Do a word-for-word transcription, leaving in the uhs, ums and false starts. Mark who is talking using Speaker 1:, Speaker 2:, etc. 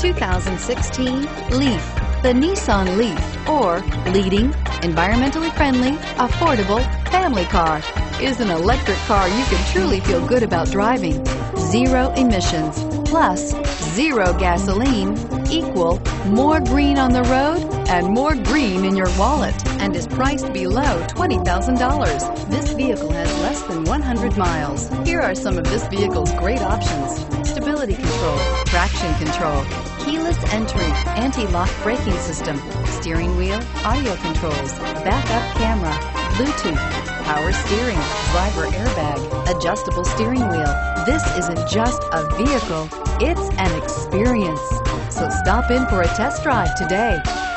Speaker 1: two thousand sixteen LEAF. The Nissan LEAF, or leading, environmentally friendly, affordable family car, is an electric car you can truly feel good about driving. Zero emissions, plus zero gasoline, equal more green on the road and more green in your wallet, and is priced below twenty thousand dollars. This vehicle has less than one hundred miles. Here are some of this vehicle's great options: stability control, traction control, keyless entry, anti-lock braking system, steering wheel audio controls, backup camera, Bluetooth, power steering, driver airbag, adjustable steering wheel. This isn't just a vehicle, it's an experience. So stop in for a test drive today.